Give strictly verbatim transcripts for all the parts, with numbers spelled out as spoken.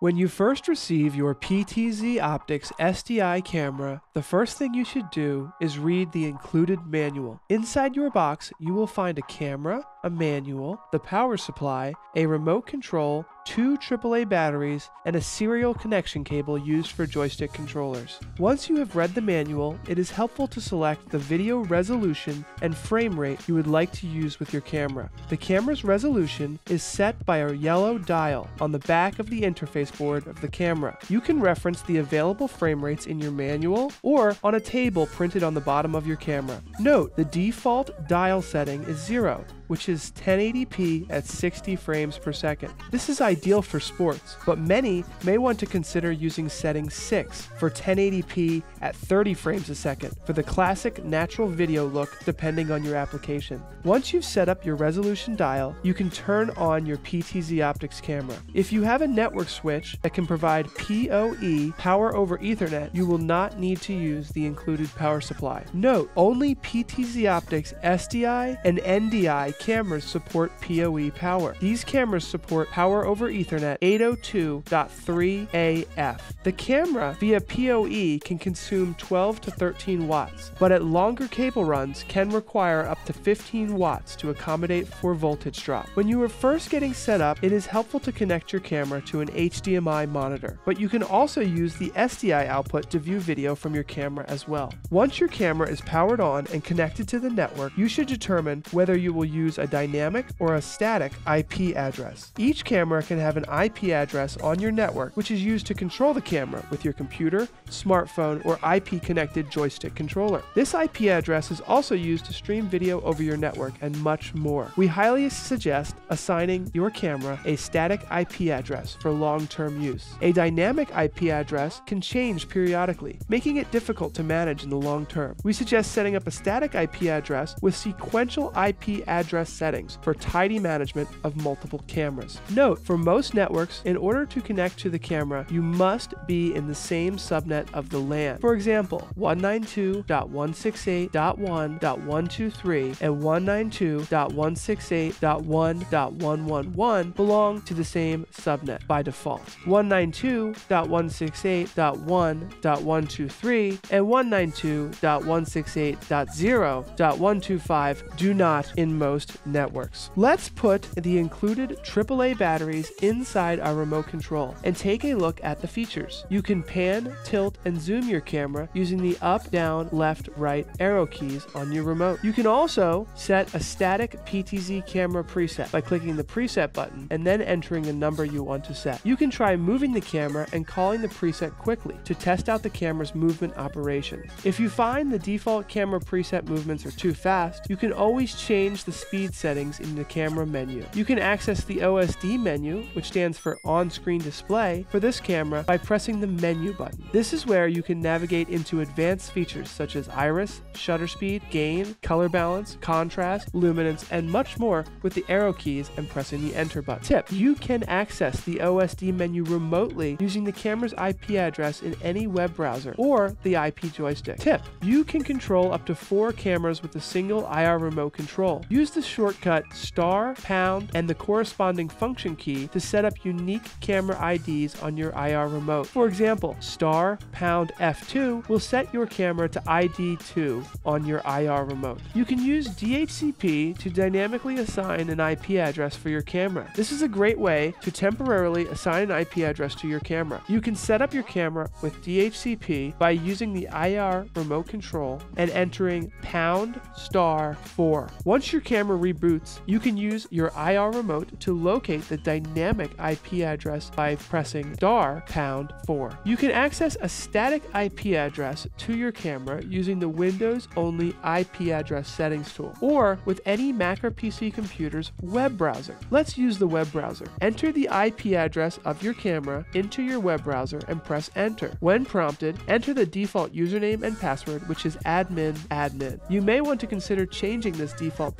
When you first receive your P T Z Optics S D I camera, the first thing you should do is read the included manual. Inside your box, you will find a camera, a manual, the power supply, a remote control, two triple A batteries, and a serial connection cable used for joystick controllers. Once you have read the manual, it is helpful to select the video resolution and frame rate you would like to use with your camera. The camera's resolution is set by a yellow dial on the back of the interface board of the camera. You can reference the available frame rates in your manual or on a table printed on the bottom of your camera. Note, the default dial setting is zero, which is ten eighty p at sixty frames per second. This is ideal for sports, but many may want to consider using setting six for ten eighty p at thirty frames a second for the classic natural video look depending on your application. Once you've set up your resolution dial, you can turn on your P T Z Optics camera. If you have a network switch that can provide P O E, power over Ethernet, you will not need to use the included power supply. Note, only P T Z Optics S D I and N D I cameras support P O E power. These cameras support power over Ethernet eight oh two dot three A F. The camera via P O E can consume twelve to thirteen watts, but at longer cable runs can require up to fifteen watts to accommodate for voltage drop. When you are first getting set up, it is helpful to connect your camera to an H D M I monitor, but you can also use the S D I output to view video from your camera as well. Once your camera is powered on and connected to the network, you should determine whether you will use a dynamic or a static I P address. Each camera can have an I P address on your network, which is used to control the camera with your computer, smartphone, or I P connected joystick controller. This I P address is also used to stream video over your network and much more. We highly suggest assigning your camera a static I P address for long-term use. A dynamic I P address can change periodically, making it difficult to manage in the long term. We suggest setting up a static I P address with sequential I P address settings for tidy management of multiple cameras. Note, for most networks, in order to connect to the camera, you must be in the same subnet of the LAN. For example, one ninety-two dot one sixty-eight dot one dot one twenty-three and one ninety-two dot one sixty-eight dot one dot one eleven belong to the same subnet by default. one ninety-two dot one sixty-eight dot one dot one twenty-three and one ninety-two dot one sixty-eight dot zero dot one twenty-five do not in most networks. Let's put the included triple A batteries inside our remote control and take a look at the features. You can pan, tilt, and zoom your camera using the up, down, left, right arrow keys on your remote. You can also set a static P T Z camera preset by clicking the preset button and then entering the number you want to set. You can try moving the camera and calling the preset quickly to test out the camera's movement operation. If you find the default camera preset movements are too fast, you can always change the speed settings in the camera menu. You can access the O S D menu, which stands for on-screen display, for this camera by pressing the menu button. This is where you can navigate into advanced features such as iris, shutter speed, gain, color balance, contrast, luminance, and much more with the arrow keys and pressing the enter button. Tip: you can access the O S D menu remotely using the camera's I P address in any web browser or the I P joystick. Tip: you can control up to four cameras with a single I R remote control. Use the shortcut star, pound, and the corresponding function key to set up unique camera I Ds on your I R remote. For example, star, pound, F two will set your camera to I D two on your I R remote. You can use D H C P to dynamically assign an I P address for your camera. This is a great way to temporarily assign an I P address to your camera. You can set up your camera with D H C P by using the I R remote control and entering pound star four. Once your camera reboots, you can use your I R remote to locate the dynamic I P address by pressing star pound four. You can access a static I P address to your camera using the Windows only I P address settings tool or with any Mac or P C computer's web browser. Let's use the web browser. Enter the I P address of your camera into your web browser and press enter. When prompted, enter the default username and password, which is admin admin. You may want to consider changing this default password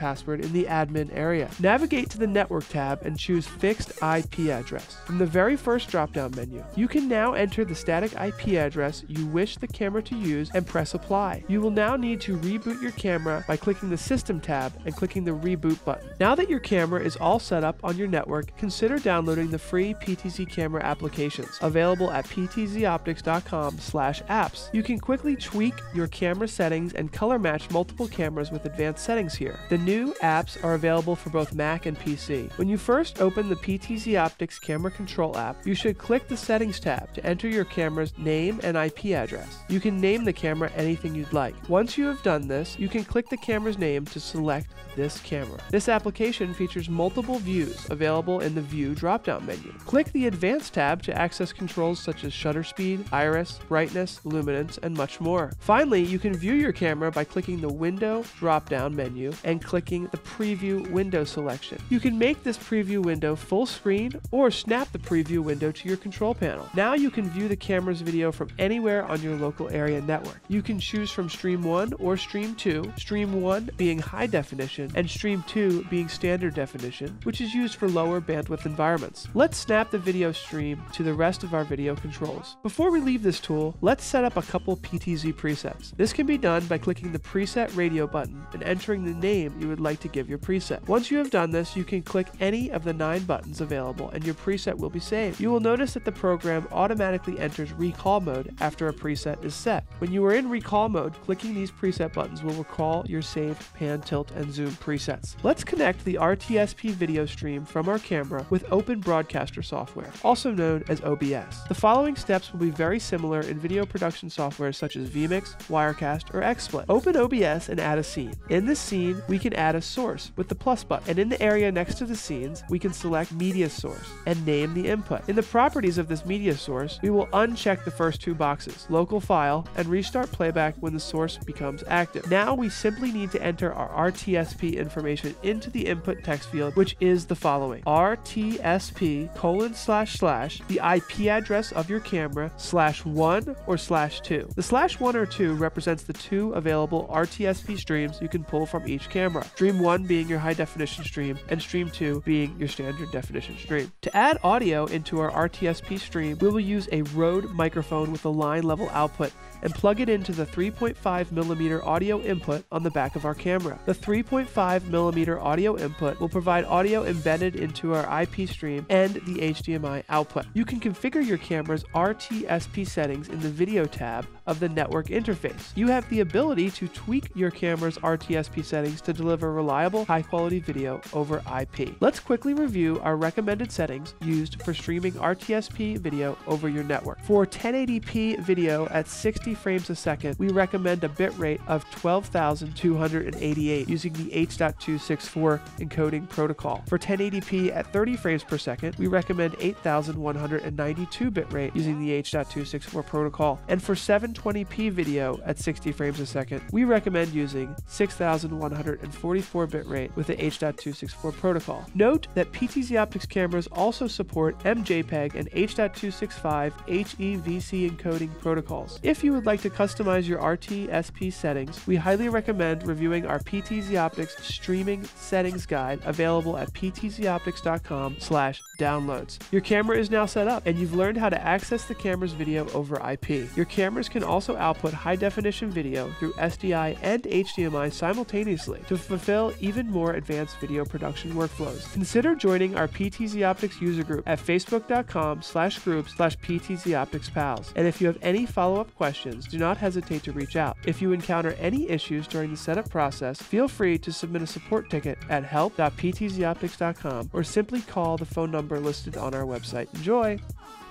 in the admin area. Navigate to the Network tab and choose Fixed I P Address. From the very first drop-down menu, you can now enter the static I P address you wish the camera to use and press Apply. You will now need to reboot your camera by clicking the System tab and clicking the Reboot button. Now that your camera is all set up on your network, consider downloading the free P T Z camera applications available at p t z optics dot com slash apps. You can quickly tweak your camera settings and color match multiple cameras with advanced settings here. The new apps are available for both Mac and P C. When you first open the P T Z Optics Camera Control app, you should click the Settings tab to enter your camera's name and I P address. You can name the camera anything you'd like. Once you have done this, you can click the camera's name to select this camera. This application features multiple views available in the View drop-down menu. Click the Advanced tab to access controls such as shutter speed, iris, brightness, luminance, and much more. Finally, you can view your camera by clicking the Window drop-down menu and clicking the Preview window selection. You can make this preview window full screen or snap the preview window to your control panel. Now you can view the camera's video from anywhere on your local area network. You can choose from Stream one or Stream two, Stream one being high definition and Stream two being standard definition, which is used for lower bandwidth environments. Let's snap the video stream to the rest of our video controls. Before we leave this tool, let's set up a couple P T Z presets. This can be done by clicking the Preset Radio button and entering the name you would like to give your preset. Once you have done this, you can click any of the nine buttons available and your preset will be saved. You will notice that the program automatically enters recall mode after a preset is set. When you are in recall mode, clicking these preset buttons will recall your saved pan, tilt, and zoom presets. Let's connect the R T S P video stream from our camera with Open Broadcaster software, also known as O B S. The following steps will be very similar in video production software such as vMix, Wirecast, or XSplit. Open O B S and add a scene. In this scene, we can add a source with the plus button, and in the area next to the scenes, we can select Media Source and name the input. In the properties of this media source, we will uncheck the first two boxes, Local File, and restart playback when the source becomes active. Now we simply need to enter our R T S P information into the input text field, which is the following: R T S P colon slash slash the I P address of your camera slash one or slash two. The slash one or two represents the two available R T S P streams you can pull from each camera. Stream one being your high definition stream and stream two being your standard definition stream. To add audio into our R T S P stream, we will use a Rode microphone with a line level output and plug it into the three point five millimeter audio input on the back of our camera. The three point five millimeter audio input will provide audio embedded into our I P stream and the H D M I output. You can configure your camera's R T S P settings in the Video tab of the network interface. You have the ability to tweak your camera's R T S P settings to deliver reliable, high-quality video over I P. Let's quickly review our recommended settings used for streaming R T S P video over your network. For ten eighty p video at sixty frames a second, we recommend a bitrate of twelve thousand two hundred eighty-eight using the H point two six four encoding protocol. For ten eighty p at thirty frames per second, we recommend eight thousand one hundred ninety-two bitrate using the H point two six four protocol. And for seven twenty p video at sixty frames a second, we recommend using six thousand one hundred forty-four bitrate with the H point two six four protocol. Note that P T Z Optics cameras also support M J PEG and H point two six five H E V C encoding protocols. If you would like to customize your R T S P settings, we highly recommend reviewing our P T Z Optics streaming settings guide available at p t z optics dot com slash downloads. Your camera is now set up and you've learned how to access the camera's video over I P. Your cameras can also output high definition video through S D I and H D M I simultaneously to fulfill even more advanced video production workflows. Consider joining our P T Z Optics user group at facebook dot com slash groups slash P T Z Optics pals. And if you have any follow-up questions, do not hesitate to reach out. If you encounter any issues during the setup process, feel free to submit a support ticket at help dot p t z optics dot com or simply call the phone number listed on our website. Enjoy!